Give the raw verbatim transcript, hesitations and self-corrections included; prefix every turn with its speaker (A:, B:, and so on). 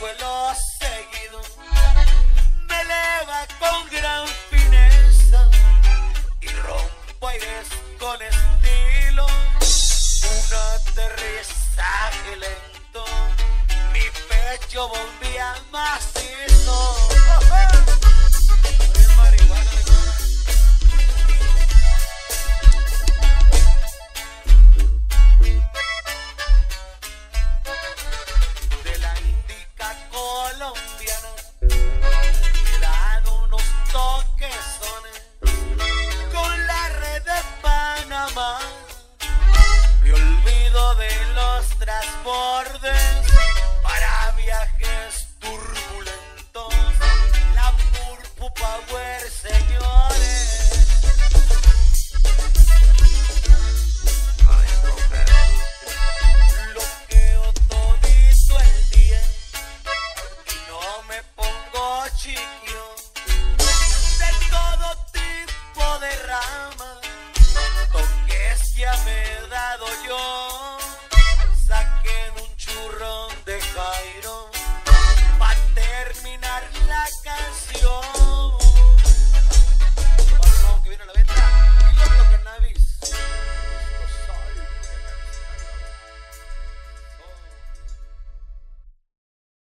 A: vuelo seguido me eleva con gran fineza y rompo aires con estilo. Un aterrizaje lento, mi pecho bombea macizo. Soy el marihuana de cora. De la Índica colombiana me dan unos toquesones con la red de Panamá. Me olvido de los transportes para viajar